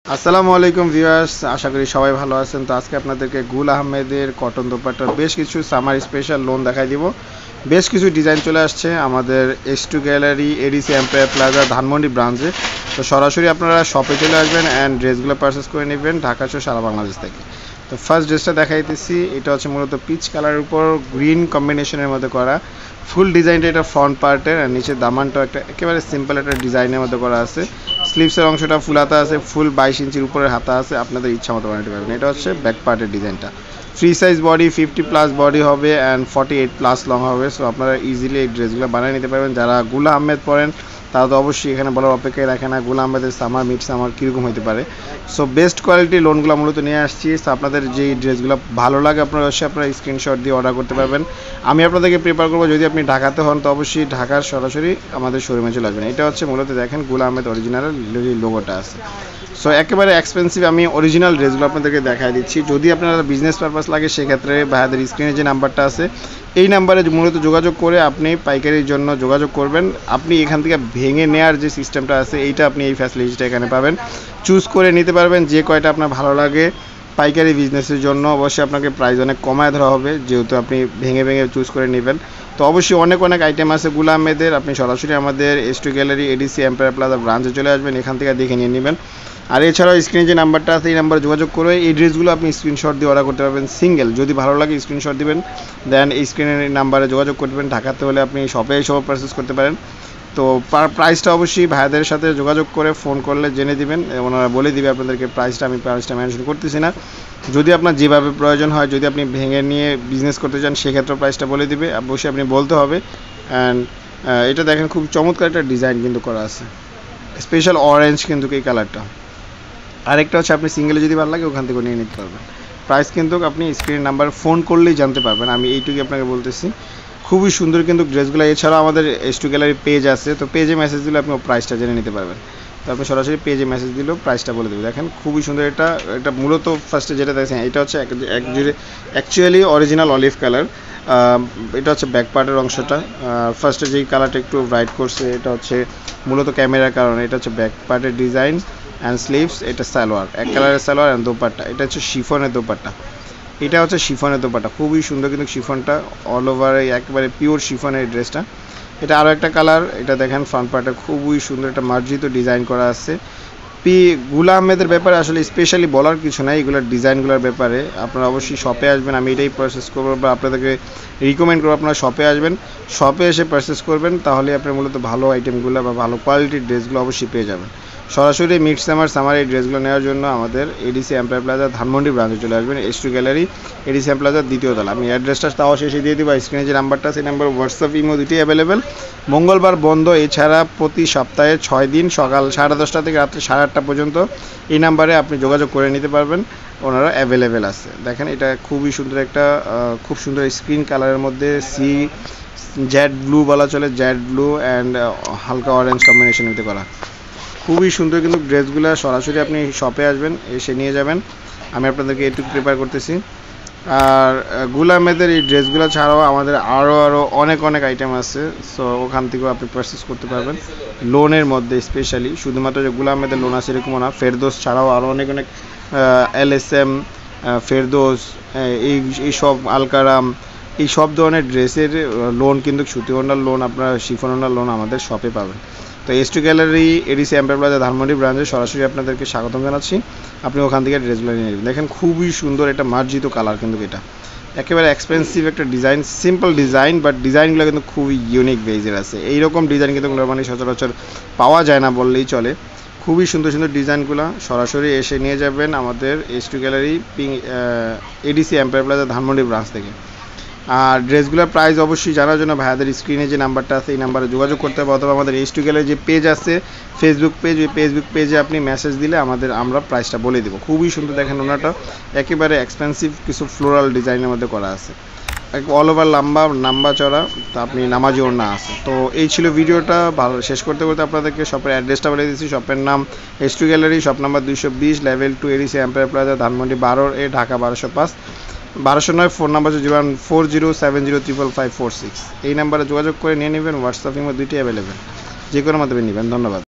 আসসালামু আলাইকুম ভিউয়ার্স, আশা করি সবাই ভালো আছেন। তো আজকে আপনাদেরকে গুল আহমেদের কটন দোপাট্টার বেশ কিছু সামার স্পেশাল লোন দেখাই দিব। বেশ কিছু ডিজাইন চলে আসছে আমাদের S2 gallery ADC Empire Plaza Dhanmondi ব্রাঞ্চে। তো সরাসরি আপনারা শপে চলে আসবেন অ্যান্ড ড্রেসগুলো পারচেস করে নেবেন ঢাকা সহ সারা বাংলাদেশ থেকে। তো ফার্স্ট ড্রেসটা দেখাইতেছি, এটা হচ্ছে মূলত পিচ কালারের উপর গ্রিন কম্বিনেশনের মধ্যে করা। ফুল ডিজাইনটা এটা ফ্রন্ট পার্টের আর নিচের দামানটা একটা একেবারে সিম্পল একটা ডিজাইনের মধ্যে করা আছে। স্লিভসের অংশটা ফুল হাতা আছে, ফুল 22 ইঞ্চির উপরের হাতা আছে, আপনাদের ইচ্ছা মতো বানাতে পারবেন। এটা হচ্ছে ব্যাক পার্টের ডিজাইনটা। ফ্রি সাইজ বডি 50+ বডি হবে অ্যান্ড 48+ লং হবে। সো আপনারা ইজিলি এই ড্রেসগুলো বানিয়ে নিতে পারবেন। যারা গুল আহমেদ পরেন তারা তো অবশ্যই এখানে বলার অপেক্ষায় রাখে না গুল আহমেদের সামার মিড সামার কীরকম হতে পারে। সো বেস্ট কোয়ালিটির লোনগুলো মূলত নিয়ে আসছি। সো আপনাদের যেই ড্রেসগুলো ভালো লাগে আপনারা অবশ্যই আপনারা স্ক্রিনশট দিয়ে অর্ডার করতে পারবেন। আমি আপনাদেরকে প্রেফার করবো যদি আপনি ঢাকাতে হন তো অবশ্যই ঢাকার সরাসরি আমাদের শোরুমে চলে আসবেন। এটা হচ্ছে মূলত দেখেন গুল আহমেদ অরিজিনাল লোগোটা আছে। সো একেবারে এক্সপেন্সিভ আমি অরিজিনাল ড্রেসগুলো আপনাদেরকে দেখাই দিচ্ছি। যদি আপনারা বিজনেস পারপাস লাগে সেক্ষেত্রে ভাইয়াদের স্ক্রিনে যে নাম্বারটা আছে এই নাম্বারে মূলত যোগাযোগ করে আপনি পাইকারির জন্য যোগাযোগ করবেন। আপনি এখান থেকে ভেঙে নেওয়ার যে সিস্টেমটা আছে এইটা আপনি এই ফ্যাসিলিটিটা এখানে পাবেন। চুজ করে নিতে পারবেন যে কয়টা আপনার ভালো লাগে। পাইকারি বিজনেসের জন্য অবশ্যই আপনাকে প্রাইস অনেক কমায় ধরা হবে যেহেতু আপনি ভেঙে ভেঙে চুজ করে নেবেন। তো অবশ্যই অনেক আইটেম আছে গুল আহমেদের। আপনি সরাসরি আমাদের S2 gallery ADC Empire plaza ব্রাঞ্চে চলে আসবেন, এখান থেকে দেখে নিয়ে নেবেন। আর এছাড়াও স্ক্রিনে যে নাম্বারটা আছে এই নাম্বারে যোগাযোগ করে এই ড্রেসগুলো আপনি স্ক্রিনশট দিয়ে অর্ডার করতে পারবেন। সিঙ্গেল যদি ভালো লাগে স্ক্রিনশট দিবেন, দেন এই স্ক্রিনের নাম্বারে যোগাযোগ করবেন। ঢাকাতে হলে আপনি শপে এসেও পারচেস করতে পারেন। তো প্রাইসটা অবশ্যই ভাইয়াদের সাথে যোগাযোগ করে ফোন করলে জেনে দিবেন, ওনারা বলে দিবে আপনাদেরকে প্রাইসটা। আমি প্রাইসটা মেনশন করতেছি না। যদি আপনার যেভাবে প্রয়োজন হয়, যদি আপনি ভেঙে নিয়ে বিজনেস করতে চান সেক্ষেত্রে প্রাইসটা বলে দিবে, অবশ্যই আপনি বলতে হবে। অ্যান্ড এটা দেখেন খুব চমৎকার একটা ডিজাইন কিন্তু করা আছে, স্পেশাল অরেঞ্জ কিন্তু এই কালারটা। আরেকটা হচ্ছে আপনি সিঙ্গেলে যদি ভালো লাগে ওখান থেকে নিয়ে নিতে পারবেন। প্রাইস কিন্তু আপনি স্ক্রিনের নাম্বার ফোন করলেই জানতে পারবেন, আমি এইটুকুই আপনাকে বলতেছি। খুবই সুন্দর কিন্তু ড্রেসগুলো। এছাড়াও আমাদের S2 গ্যালারি পেজ আছে, তো পেজে মেসেজ দিলে আপনি প্রাইসটা জেনে নিতে পারবেন। তো আপনি সরাসরি পেজে মেসেজ দিলেও প্রাইসটা বলে দেবে। দেখেন খুবই সুন্দর এটা মূলত ফার্স্টে যেটা দেখছেন এটা হচ্ছে অ্যাকচুয়ালি অরিজিনাল অলিভ কালার। এটা হচ্ছে ব্যাক পার্টের অংশটা। ফার্স্টে যেই কালারটা একটু ব্রাইট করছে এটা হচ্ছে মূলত ক্যামেরার কারণে। এটা হচ্ছে ব্যাক পার্টের ডিজাইন অ্যান্ড স্লিভস। এটা সালোয়ার, এক কালারের সালোয়ার অ্যান্ড দোপাট্টা। এটা হচ্ছে শিফনের দোপাট্টা। এটা হচ্ছে শিফনের দোপাট্টা, খুবই সুন্দর কিন্তু শিফনটা অল ওভার একেবারে পিওর শিফনের ড্রেসটা। এটা আরও একটা কালার। এটা দেখেন ফ্রন্ট পার্টে খুবই সুন্দর একটা মার্জিত ডিজাইন করা আছে। গুল আহমেদের ব্যাপারে আসলে স্পেশালি বলার কিছু নাই, এগুলোর ডিজাইনগুলোর ব্যাপারে আপনারা অবশ্যই শপে আসবেন। আমি এটাই পারচেস করবো বা আপনাদেরকে রিকমেন্ড করবো আপনারা শপে আসবেন, শপে এসে পারচেস করবেন, তাহলে আপনি মূলত ভালো আইটেমগুলো বা ভালো কোয়ালিটির ড্রেসগুলো অবশ্যই পেয়ে যাবেন। সরাসরি মিড সামার এই ড্রেসগুলো নেওয়ার জন্য আমাদের এডিসি এম্পায়ার প্লাজা ধানমন্ডি ব্রাঞ্চে চলে আসবেন। S2 গ্যালারি এডিসি এম্পায়ার প্লাজার দ্বিতীয় তলা। আমি অ্যাড্রেসটা তাও শেষে দিয়ে দিব। স্ক্রিনে যে নাম্বারটা সেই নাম্বার হোয়াটসঅ্যাপ ইমো দুটোই অ্যাভেলেবেল। মঙ্গলবার বন্ধ, এছাড়া প্রতি সপ্তাহে 6 দিন সকাল 10:30 থেকে রাত্রে 8:30 পর্যন্ত এই নাম্বারে আপনি যোগাযোগ করে নিতে পারবেন, ওনারা অ্যাভেলেবেল আছে। দেখেন এটা খুবই সুন্দর একটা খুব সুন্দর স্ক্রিন কালারের মধ্যে জেড ব্লু বলা চলে, জেড ব্লু অ্যান্ড হালকা অরেঞ্জ কম্বিনেশন নিতে করা। খুবই সুন্দর কিন্তু ড্রেসগুলো। সরাসরি আপনি শপে আসবেন, এসে নিয়ে যাবেন। আমি আপনাদেরকে এটুকু প্রেফার করতেছি। আর গুল আহমেদের এই ড্রেসগুলো ছাড়াও আমাদের আরও অনেক আইটেম আছে। সো ওখান থেকেও আপনি পারচেস করতে পারবেন লোনের মধ্যে। স্পেশালি শুধুমাত্র যে গুল আহমেদের লোন আছে এরকমও না, ফেরদোস ছাড়াও আরও অনেক LSM, ফেরদোস, এই সব আলকারাম, এই সব ধরনের ড্রেসের লোন কিন্তু সুতি ওড়নার লোন, আপনার শিফন ওড়নার লোন আমাদের শপে পাবেন। তো S2 gallery ADC Empire Plaza Dhanmondi ব্রাঞ্চে সরাসরি আপনাদেরকে স্বাগতম জানাচ্ছি। আপনি ওখান থেকে ড্রেসগুলো নিয়ে নেবেন। দেখেন খুবই সুন্দর একটা মার্জিত কালার কিন্তু এটা একেবারে এক্সপেন্সিভ একটা ডিজাইন, সিম্পল ডিজাইন, বাট ডিজাইনগুলো কিন্তু খুবই ইউনিক বেজের আছে। এইরকম ডিজাইন কিন্তু মানে সচরাচর পাওয়া যায় না বললেই চলে। খুবই সুন্দর ডিজাইনগুলো। সরাসরি এসে নিয়ে যাবেন আমাদের S2 gallery ADC Empire Plaza Dhanmondi branch থেকে। আর ড্রেসগুলোর প্রাইস অবশ্যই জানার জন্য ভাইয়াদের স্ক্রিনে যে নাম্বারটা আছে এই নাম্বারে যোগাযোগ করতে হবে, অথবা আমাদের S2 গ্যালারি যে পেজ আছে ফেসবুক পেজ, ওই ফেসবুক পেজে আপনি মেসেজ দিলে আমরা প্রাইসটা বলে দেবো। খুবই সুন্দর দেখেন ওনাটা একেবারে এক্সপেন্সিভ কিছু ফ্লোরাল ডিজাইনের মধ্যে করা আছে, অল ওভার লম্বা চড়া। তো আপনি নামাজি ওড়না আছে। তো এই ছিল ভিডিওটা। ভালো শেষ করতে আপনাদেরকে শপের অ্যাড্রেসটা বলে দিচ্ছি। শপের নাম S2 gallery, shop number 220, level 2, ADC Empire Plaza Dhanmondi 12A, Dhaka 1205। 1209 phone number হচ্ছে 01407055546। এই নাম্বারে যোগাযোগ করে নিয়ে নেবেন। হোয়াটসঅ্যাপ ইমো দুইটি অ্যাভেলেবেল, যে কোনো মাধ্যমে নেবেন। ধন্যবাদ।